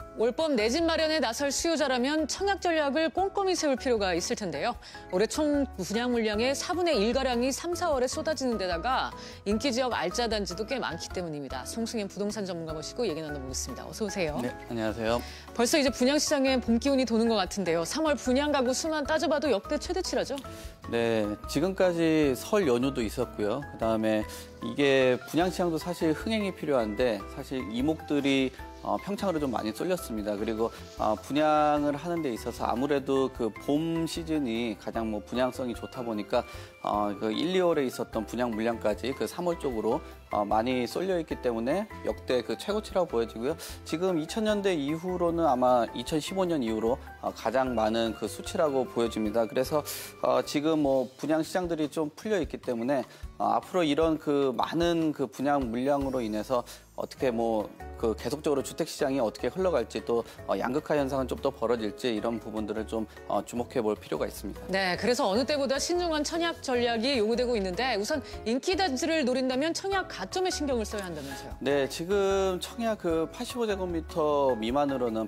올봄 내 집 마련에 나설 수요자라면 청약 전략을 꼼꼼히 세울 필요가 있을 텐데요. 올해 총 분양 물량의 4분의 1가량이 3, 4월에 쏟아지는 데다가 인기 지역 알짜 단지도 꽤 많기 때문입니다. 송승현 부동산 전문가 모시고 얘기 나눠보겠습니다. 어서 오세요. 네, 안녕하세요. 벌써 이제 분양 시장에 봄 기운이 도는 것 같은데요. 3월 분양 가구 수만 따져봐도 역대 최대치라죠? 네, 지금까지 설 연휴도 있었고요. 그다음에 이게 분양 시장도 사실 흥행이 필요한데 사실 이목들이 평창으로 좀 많이 쏠렸습니다. 그리고 분양을 하는 데 있어서 아무래도 그 봄 시즌이 가장 분양성이 좋다 보니까 그 1, 2월에 있었던 분양 물량까지 그 3월 쪽으로 많이 쏠려 있기 때문에 역대 그 최고치라고 보여지고요. 지금 2000년대 이후로는 아마 2015년 이후로 가장 많은 그 수치라고 보여집니다. 그래서 지금 분양 시장들이 좀 풀려 있기 때문에 앞으로 이런 그 많은 그 분양 물량으로 인해서 어떻게 그 계속적으로 주택 시장이 어떻게 흘러갈지 또 양극화 현상은 좀 더 벌어질지 이런 부분들을 좀 주목해 볼 필요가 있습니다. 네, 그래서 어느 때보다 신중한 청약 전략이 요구되고 있는데 우선 인기 단지를 노린다면 청약 가점에 신경을 써야 한다면서요? 네, 지금 청약 그 85제곱미터 미만으로는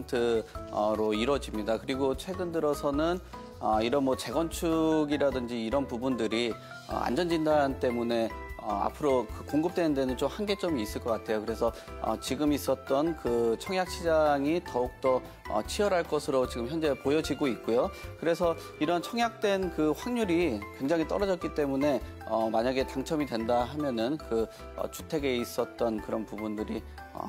100%로 이루어집니다. 그리고 최근 들어서는 이런 재건축이라든지 이런 부분들이 안전진단 때문에 앞으로 그 공급되는 데는 좀 한계점이 있을 것 같아요. 그래서 지금 있었던 그 청약 시장이 더욱더 치열할 것으로 지금 현재 보여지고 있고요. 그래서 이런 청약된 그 확률이 굉장히 떨어졌기 때문에 만약에 당첨이 된다 하면은 그 주택에 있었던 그런 부분들이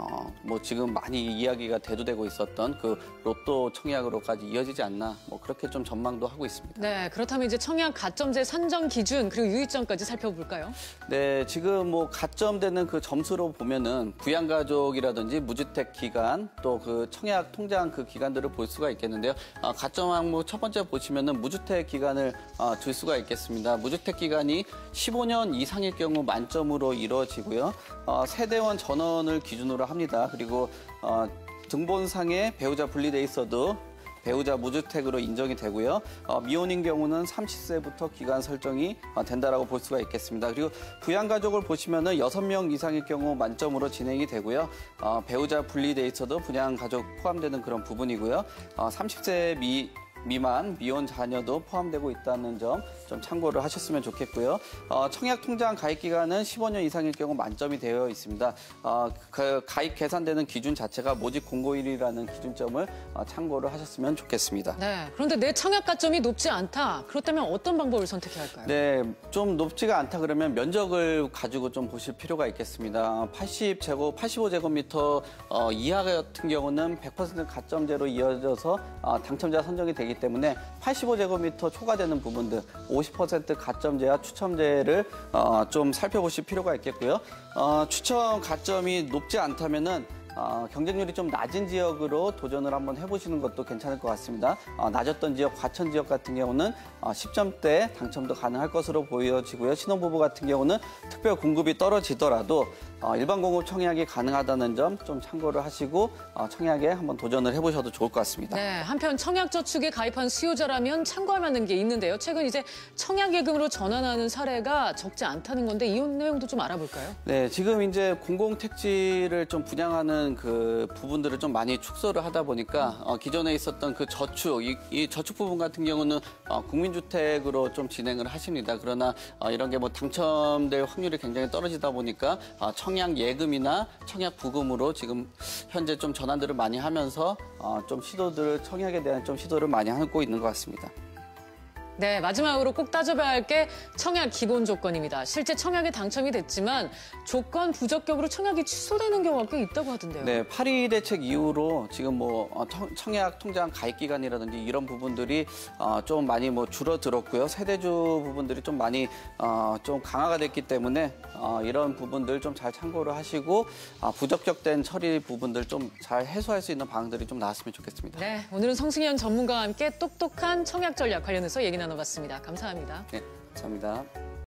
지금 많이 이야기가 대두되고 있었던 그 로또 청약으로까지 이어지지 않나 그렇게 좀 전망도 하고 있습니다. 네, 그렇다면 이제 청약 가점제 산정 기준 그리고 유의점까지 살펴볼까요? 네, 지금 가점되는 그 점수로 보면은 부양가족이라든지 무주택 기간 또 그 청약 통장 그 기간들을 볼 수가 있겠는데요. 가점 항목 첫 번째 보시면은 무주택 기간을 줄 수가 있겠습니다. 무주택 기간이 15년 이상일 경우 만점으로 이루어지고요. 세대원 전원을 기준으로 합니다. 그리고 등본상에 배우자 분리돼 있어도 배우자 무주택으로 인정이 되고요. 미혼인 경우는 30세부터 기간 설정이 된다라고 볼 수가 있겠습니다. 그리고 부양가족을 보시면은 6명 이상일 경우 만점으로 진행이 되고요. 배우자 분리돼 있어도 부양가족 포함되는 그런 부분이고요. 30세 미만 미혼 자녀도 포함되고 있다는 점 좀 참고를 하셨으면 좋겠고요. 청약 통장 가입 기간은 15년 이상일 경우 만점이 되어 있습니다. 그 가입 계산되는 기준 자체가 모집 공고일이라는 기준점을 참고를 하셨으면 좋겠습니다. 네, 그런데 내 청약 가점이 높지 않다. 그렇다면 어떤 방법을 선택해야 할까요? 네, 좀 높지가 않다 그러면 면적을 가지고 좀 보실 필요가 있겠습니다. 85제곱미터 이하 같은 경우는 100% 가점제로 이어져서 당첨자 선정이 되기 때문에 85제곱미터 초과되는 부분들 50% 가점제와 추첨제를 좀 살펴보실 필요가 있겠고요. 추첨 가점이 높지 않다면은 경쟁률이 좀 낮은 지역으로 도전을 한번 해보시는 것도 괜찮을 것 같습니다. 낮았던 지역, 과천 지역 같은 경우는 10점대 당첨도 가능할 것으로 보여지고요. 신혼부부 같은 경우는 특별 공급이 떨어지더라도 일반 공급 청약이 가능하다는 점 좀 참고를 하시고 청약에 한번 도전을 해보셔도 좋을 것 같습니다. 네, 한편 청약저축에 가입한 수요자라면 참고할 만한 게 있는데요. 최근 이제 청약예금으로 전환하는 사례가 적지 않다는 건데 이 내용도 좀 알아볼까요? 네, 지금 이제 공공택지를 좀 분양하는 그 부분들을 좀 많이 축소를 하다 보니까 기존에 있었던 그 저축, 이 저축 부분 같은 경우는 국민주택으로 좀 진행을 하십니다. 그러나 이런 게 당첨될 확률이 굉장히 떨어지다 보니까 청약 예금이나 청약 부금으로 지금 현재 좀 전환들을 많이 하면서 좀 청약에 대한 좀 시도를 많이 하고 있는 것 같습니다. 네, 마지막으로 꼭 따져봐야 할 게 청약 기본 조건입니다. 실제 청약에 당첨이 됐지만 조건 부적격으로 청약이 취소되는 경우가 꽤 있다고 하던데요. 네, 8.2 대책 이후로 지금 청약 통장 가입 기간이라든지 이런 부분들이 좀 많이 줄어들었고요. 세대주 부분들이 좀 많이 좀 강화가 됐기 때문에 이런 부분들 좀 잘 참고를 하시고 부적격된 처리 부분들 좀 잘 해소할 수 있는 방안들이 좀 나왔으면 좋겠습니다. 네, 오늘은 성승현 전문가와 함께 똑똑한 청약 전략 관련해서 얘기 나눠봤습니다. 감사합니다. 네, 감사합니다.